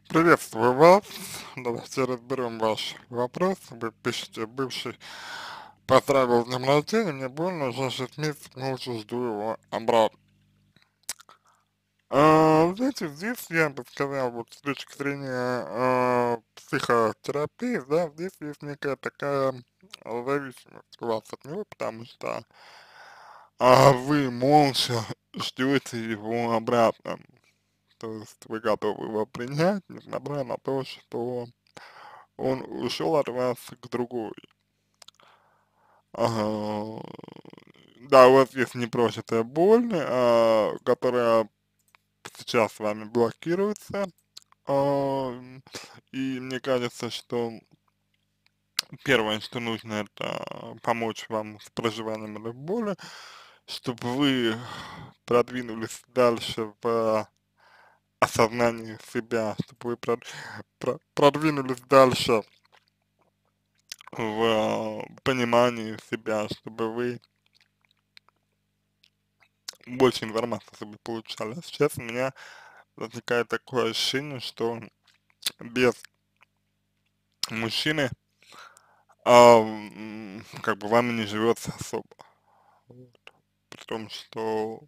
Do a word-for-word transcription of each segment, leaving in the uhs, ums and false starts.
Приветствую вас. Давайте разберем ваш вопрос. Вы пишете, бывший поздравил с днем рождения, мне больно, уже шесть месяцев молча жду его обратно. А, знаете, здесь я бы сказал, вот с точки зрения а, психотерапии, да, здесь есть некая такая а, зависимость у вас от него, потому что а, вы молча ждете его обратно. То есть вы готовы его принять, несмотря на то, что он ушел от вас к другой. Ага. Да, у вас есть непрожитая боль, а, которая сейчас с вами блокируется. А, и мне кажется, что первое, что нужно, это помочь вам с проживанием этой боли, чтобы вы продвинулись дальше в осознании себя, чтобы вы прод- про- продвинулись дальше в понимании себя, чтобы вы больше информации себе получали. А сейчас у меня возникает такое ощущение, что без мужчины а, м, как бы вам и не живется особо. Вот. При том, что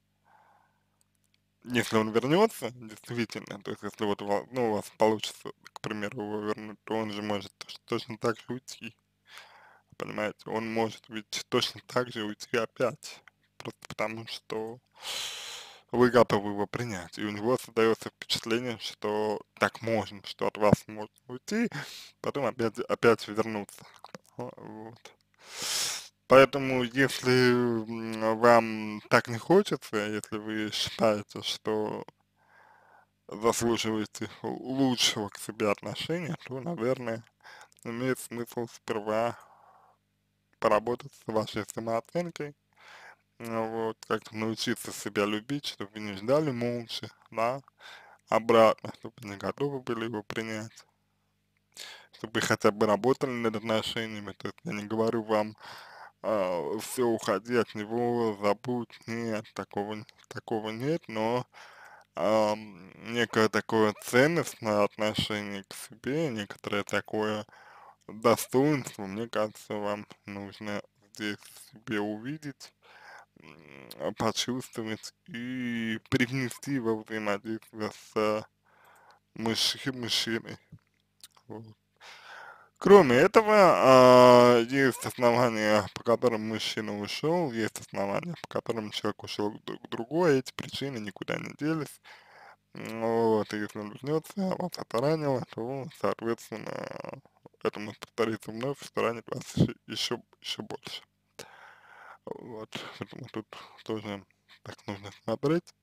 если он вернется, действительно, то есть если вот у вас, ну, у вас получится, к примеру, его вернуть, то он же может точ- точно так же уйти. Понимаете, он может ведь точно так же уйти опять. Просто потому, что вы готовы его принять. И у него создается впечатление, что так можно, что от вас можно уйти, потом опять, опять вернуться. О, вот. Поэтому, если м, вам так не хочется, если вы считаете, что заслуживаете лучшего к себе отношения, то, наверное, имеет смысл сперва поработать с вашей самооценкой, ну вот, как-то научиться себя любить, чтобы вы не ждали молча, да, обратно, чтобы не готовы были его принять, чтобы вы хотя бы работали над отношениями, то есть я не говорю вам, все, уходи от него, забудь, нет, такого, н- такого нет, но ам, некое такое ценностное отношение к себе, некоторое такое достоинство, мне кажется, вам нужно здесь в себе увидеть, м, почувствовать и привнести во взаимодействие с мужчи- мужчиной. Вот. Кроме этого, а, есть основания, по которым мужчина ушел, есть основания, по которым человек ушел к друг- другой, эти причины никуда не делись. М, Вот, и если он вернется, а вас это ранило, то, соответственно, это может повториться вновь, что ранит вас еще, еще больше. Вот, поэтому тут тоже так нужно смотреть,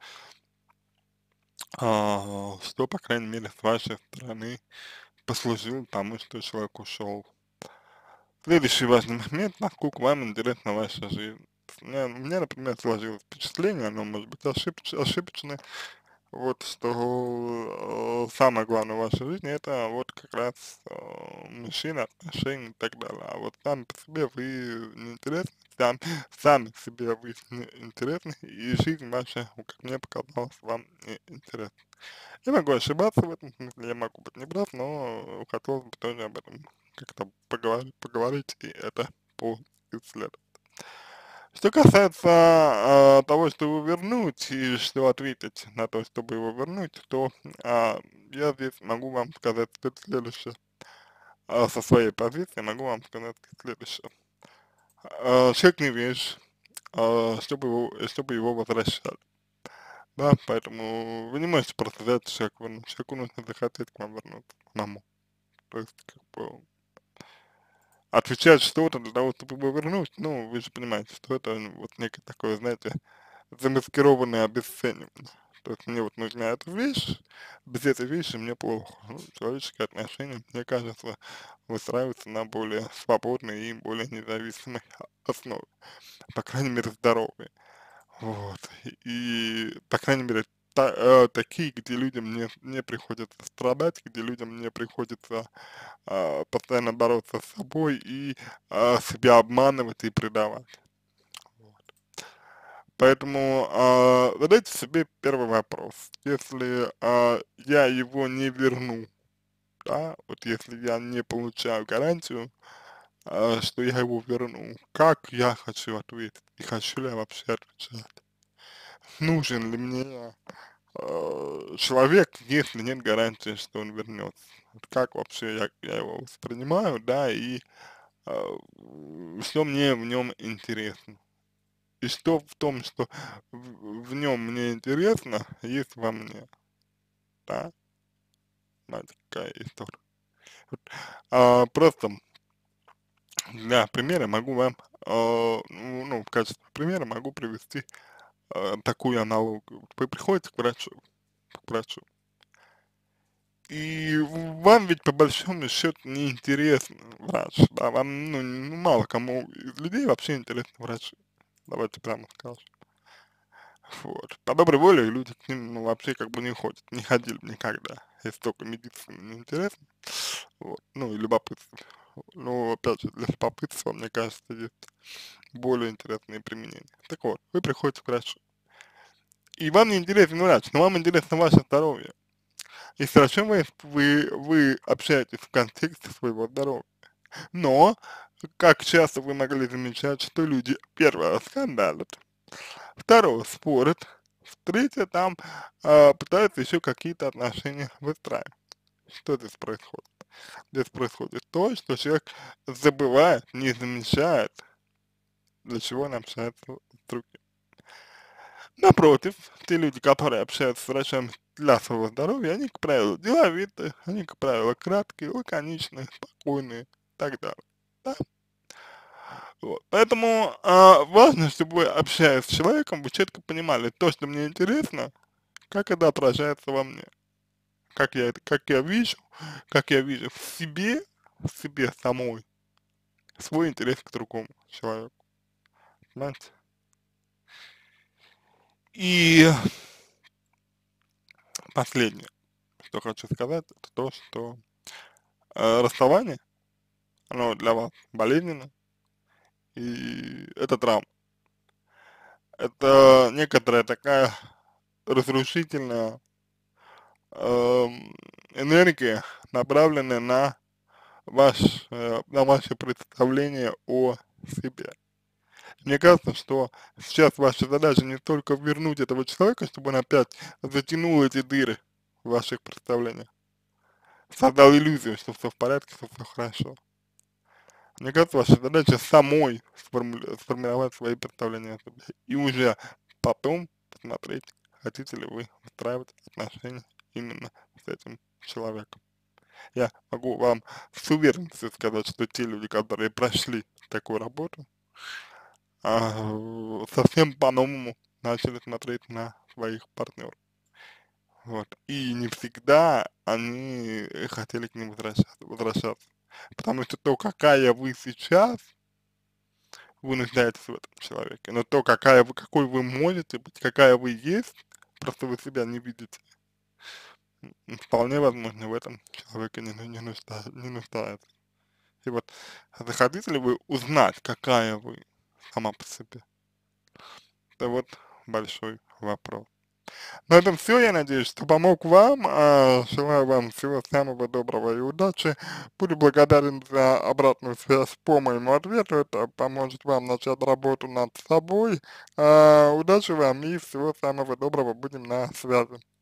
а, что, по крайней мере, с вашей стороны послужило тому, что человек ушел. Следующий важный момент, насколько вам интересна ваша жизнь. У меня, у меня, например, сложилось впечатление, оно может быть ошибч, ошибочное, вот, что э, самое главное в вашей жизни это вот как раз э, мужчина, отношения и так далее. А вот сами по себе вы не интересны, сам, сами себе вы не интересны, и жизнь ваша, ну, как мне показалось, вам не интересна. Я могу ошибаться в этом смысле, я могу быть неправ, но хотелось бы тоже об этом как-то поговорить, поговорить и это поисследовать. Что касается а, того, что его вернуть и что ответить на то, чтобы его вернуть, то а, я здесь могу вам сказать след- следующее. А, со своей позиции могу вам сказать следующее. А, человек не вещь, а, чтобы его, чтобы его возвращали. Да, поэтому вы не можете просто взять человека вернуть. Человеку нужно захотеть к вам вернуться, самому. То есть, как бы, отвечать что-то для того, чтобы его вернуть, ну, вы же понимаете, что это ну, вот некое такое, знаете, замаскированное обесценивание. То есть мне вот нужна эта вещь, без этой вещи мне плохо. Ну, человеческие отношения, мне кажется, выстраиваются на более свободной и более независимой основе. По крайней мере, здоровые. Вот. И, по крайней мере, та- э, такие, где людям не, не приходится страдать, где людям не приходится а, постоянно бороться с собой и а, себя обманывать и предавать. Вот. Поэтому а, задайте себе первый вопрос. Если а, я его не верну, да, вот если я не получаю гарантию, а, что я его верну, как я хочу ответить? И хочу ли я вообще отвечать? Нужен ли мне э, человек, если нет гарантии, что он вернется? Вот как вообще я, я его воспринимаю, да, и э, что мне в нем интересно? И что в том, что в, в нем мне интересно, есть во мне, да, знаете, какая история. Вот, а, просто для примера могу вам, а, ну, ну, в качестве примера могу привести а, такую аналогию. Вот вы приходите к врачу, к врачу, и вам ведь по большому счету не интересен врач, да, вам, ну, ну, мало кому из людей вообще интересны врачи, давайте прямо скажем. Вот. По доброй воле люди к ним, ну, вообще как бы не ходят, не ходили бы никогда, если только медицина не интересна, вот, ну, и любопытство. Ну, опять же, для любопытства, мне кажется, есть более интересные применения. Так вот, вы приходите к врачу, и вам не интересен врач, но вам интересно ваше здоровье. И с врачом вы, вы, вы общаетесь в контексте своего здоровья. Но, как часто вы могли замечать, что люди, первое, скандалят, второе, спорят, в-третье, там а, пытаются еще какие-то отношения выстраивать. Что здесь происходит? Здесь происходит то, что человек забывает, не замечает, для чего он общается с другим. Напротив, те люди, которые общаются с врачами для своего здоровья, они, как правило, деловитые, они, как правило, краткие, лаконичные, спокойные и так далее. Да? Вот. Поэтому а, важно, чтобы вы, общаясь с человеком, вы четко понимали то, что мне интересно, как это отражается во мне, как я это, как я вижу, как я вижу в себе, в себе самой, свой интерес к другому человеку. Понимаете? И последнее, что хочу сказать, это то, что э, расставание, оно для вас болезненно, и это травма. Это некоторая такая разрушительная эм, энергия, направленная на ваш, э, на ваше представление о себе. Мне кажется, что сейчас ваша задача не только вернуть этого человека, чтобы он опять затянул эти дыры в ваших представлениях, создал иллюзию, что все в порядке, что все хорошо. Мне кажется, ваша задача самой сформули- сформировать свои представления о себе. И уже потом посмотреть, хотите ли вы выстраивать отношения именно с этим человеком. Я могу вам с уверенностью сказать, что те люди, которые прошли такую работу, а, совсем по-новому начали смотреть на своих партнеров. Вот. И не всегда они хотели к ним возвращаться, возвращаться. Потому что то, какая вы сейчас, вы нуждаетесь в этом человеке. Но то, какая вы, какой вы можете быть, какая вы есть, просто вы себя не видите. М, Вполне возможно, в этом человеке не, ну- не, нужда, не нуждается. И вот захотите ли вы узнать, какая вы сама по себе? Это вот большой вопрос. На этом все. Я надеюсь, что помог вам. А, Желаю вам всего самого доброго и удачи. Буду благодарен за обратную связь по моему ответу. Это поможет вам начать работу над собой. А, Удачи вам и всего самого доброго. Будем на связи.